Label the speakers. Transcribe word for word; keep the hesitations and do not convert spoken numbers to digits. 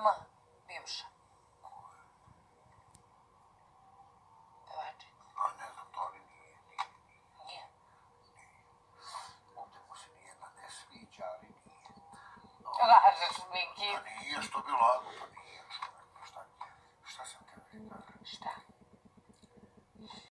Speaker 1: mama, bivša. Pevači.
Speaker 2: A ne znam, to ali nije, nije, nije.
Speaker 1: Nije?
Speaker 2: Ovdje mu se nijedna ne sviđa, ali nije.
Speaker 1: Lažeš, Miki.
Speaker 2: Pa nije, što bi lago, pa nije.